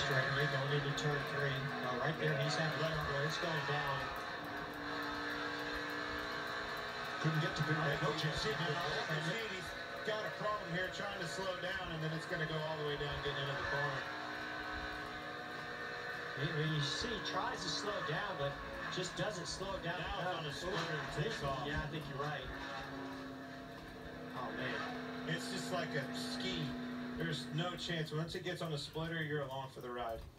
straightaway going into turn 3. Right there, he's having left where it's going down. Couldn't get to good coach. He's got a problem here trying to slow down, and then it's going to go all the way down, getting into the corner. You see, he tries to slow down, but just doesn't slow it down. Now it's on a splitter and takes off. Yeah, I think you're right. Oh, man. It's just like a ski. There's no chance. Once it gets on the splitter, you're along for the ride.